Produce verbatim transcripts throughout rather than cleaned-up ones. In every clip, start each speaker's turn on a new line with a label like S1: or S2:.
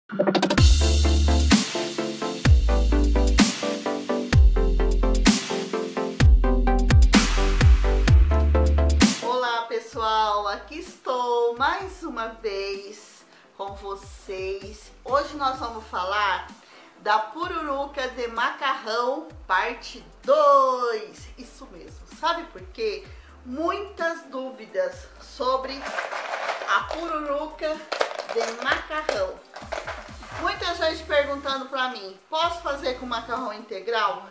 S1: Olá pessoal, aqui estou mais uma vez com vocês. Hoje nós vamos falar da pururuca de macarrão parte dois. Isso mesmo, sabe por quê? Muitas dúvidas sobre a pururuca de macarrão. Muita gente perguntando pra mim, posso fazer com macarrão integral?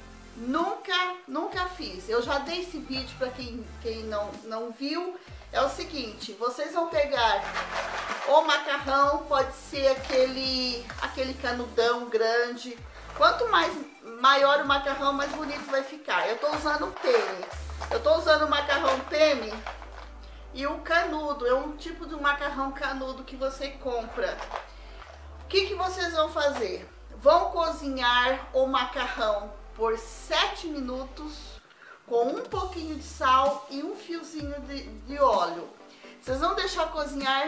S1: Nunca, nunca fiz. Eu já dei esse vídeo para quem, quem não, não viu. É o seguinte, vocês vão pegar o macarrão, pode ser aquele, aquele canudão grande. Quanto mais maior o macarrão, mais bonito vai ficar. Eu tô usando o penne. Eu tô usando o macarrão penne e o canudo. É um tipo de macarrão canudo que você compra. O que, que vocês vão fazer? Vão cozinhar o macarrão por sete minutos com um pouquinho de sal e um fiozinho de, de óleo. Vocês vão deixar cozinhar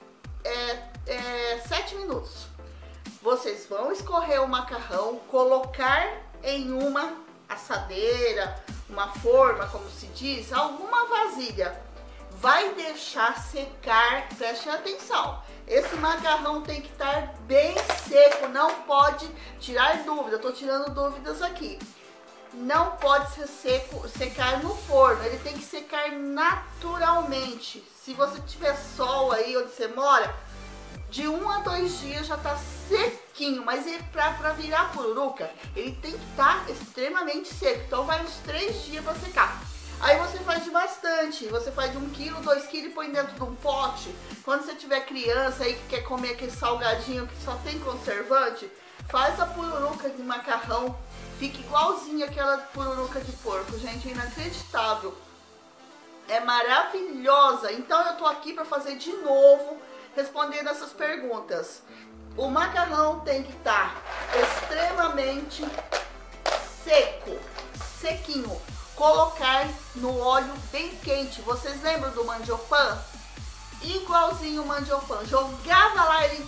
S1: é, é, sete minutos. Vocês vão escorrer o macarrão, colocar em uma assadeira, uma forma, como se diz, alguma vasilha. Vai deixar secar, prestem atenção. Esse macarrão tem que estar bem seco, não pode tirar dúvida, eu tô tirando dúvidas aqui. Não pode ser seco, secar no forno, ele tem que secar naturalmente. Se você tiver sol aí onde você mora, de um a dois dias já tá sequinho, mas ele, pra, pra virar pururuca, ele tem que estar extremamente seco, então vai uns três dias para secar. Aí você faz de bastante, você faz de um quilo, dois quilos e põe dentro de um pote. Quando você tiver criança aí que quer comer aquele salgadinho que só tem conservante, faz a pururuca de macarrão, fica igualzinho aquela pururuca de porco, gente, é inacreditável. É maravilhosa, então eu tô aqui para fazer de novo, respondendo essas perguntas. O macarrão tem que estar extremamente seco, sequinho. Colocar no óleo bem quente. Vocês lembram do mandiopan? Igualzinho o mandiopan. Jogava lá ele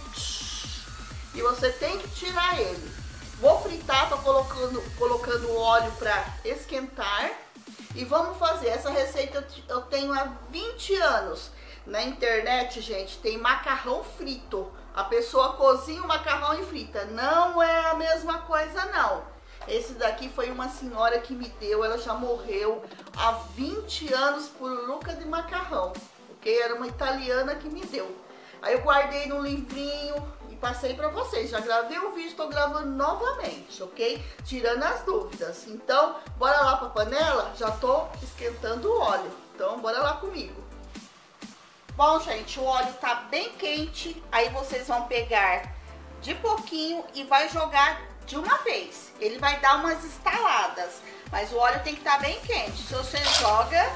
S1: e você tem que tirar ele. Vou fritar, tô colocando, colocando o óleo para esquentar. E vamos fazer. Essa receita eu tenho há vinte anos. Na internet, gente, tem macarrão frito. A pessoa cozinha o macarrão e frita. Não é a mesma coisa, não. Esse daqui foi uma senhora que me deu, ela já morreu há vinte anos, pururuca de macarrão, ok? Era uma italiana que me deu. Aí eu guardei no livrinho e passei pra vocês. Já gravei o vídeo, tô gravando novamente, ok? Tirando as dúvidas. Então, bora lá pra panela? Já tô esquentando o óleo, então bora lá comigo. Bom, gente, o óleo tá bem quente, aí vocês vão pegar de pouquinho e vai jogar de uma vez. Ele vai dar umas estaladas, mas o óleo tem que estar bem quente. Se você joga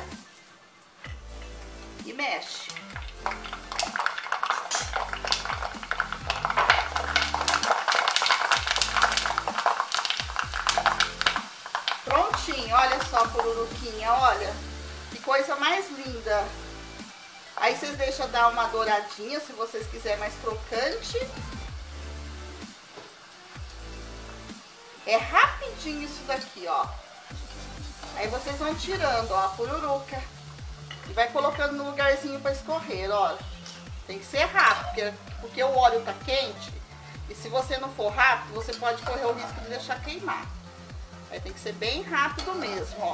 S1: e mexe. Prontinho, olha só a pururuquinha, olha. Que coisa mais linda. Aí vocês deixam dar uma douradinha, se vocês quiserem mais crocante. É rapidinho isso daqui, ó. Aí vocês vão tirando, ó, a pururuca. E vai colocando no lugarzinho pra escorrer, ó. Tem que ser rápido, porque, porque o óleo tá quente. E se você não for rápido, você pode correr o risco de deixar queimar. Aí tem que ser bem rápido mesmo, ó.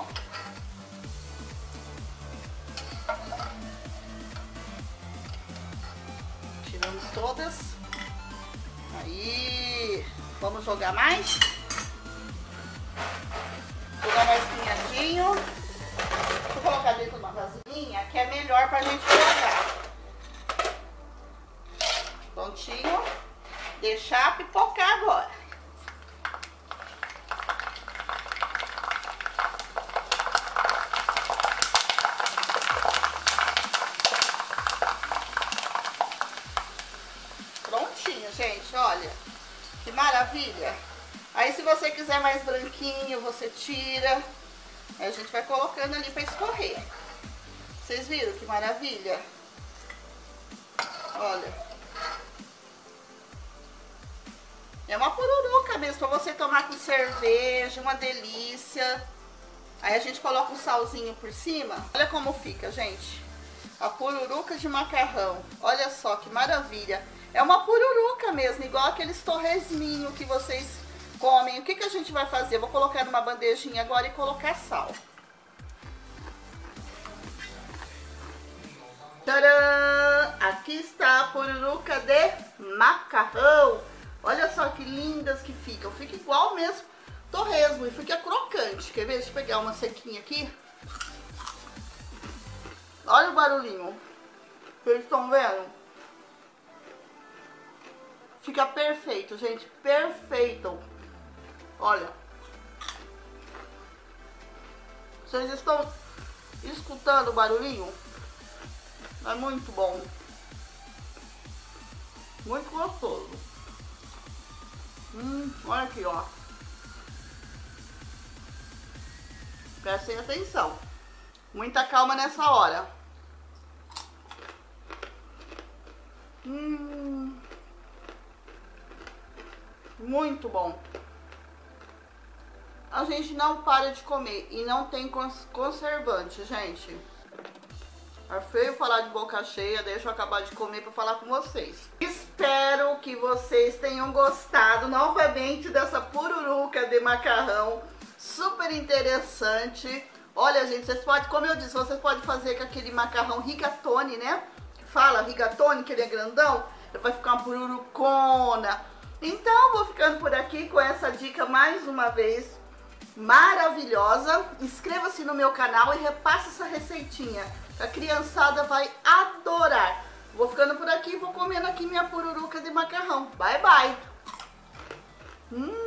S1: Tirando todas. Aí, vamos jogar mais? Vou dar mais pinhadinho. Vou colocar dentro de uma vasilhinha que é melhor pra gente jogar. Prontinho. Deixar pipocar agora. Prontinho, gente, olha. Que maravilha. Aí se você quiser mais branquinho, você tira. Aí a gente vai colocando ali para escorrer. Vocês viram que maravilha? Olha. É uma pururuca mesmo, pra você tomar com cerveja, uma delícia. Aí a gente coloca um salzinho por cima. Olha como fica, gente. A pururuca de macarrão. Olha só que maravilha. É uma pururuca mesmo, igual aqueles torresminhos que vocês comem. O que que a gente vai fazer? Eu vou colocar numa bandejinha agora e colocar sal. Tcharam! Aqui está a pururuca de macarrão. Olha só que lindas que ficam. Fica igual mesmo torresmo e fica crocante. Quer ver? Deixa eu pegar uma sequinha aqui. Olha o barulhinho. Vocês estão vendo? Fica perfeito, gente. Perfeito. Olha. Vocês estão escutando o barulhinho? É muito bom. Muito gostoso. Hum, olha aqui, ó. Prestem atenção. Muita calma nessa hora. Hum. Muito bom. A gente não para de comer e não tem conservante, gente. É feio falar de boca cheia, deixa eu acabar de comer para falar com vocês. Espero que vocês tenham gostado novamente dessa pururuca de macarrão. Super interessante. Olha, gente, vocês podem, como eu disse, vocês podem fazer com aquele macarrão rigatoni, né? Fala rigatoni, que ele é grandão. Ele vai ficar uma pururucona. Então, vou ficando por aqui com essa dica mais uma vez maravilhosa. Inscreva-se no meu canal e repasse essa receitinha. A criançada vai adorar. Vou ficando por aqui e vou comendo aqui minha pururuca de macarrão. Bye, bye. Hum.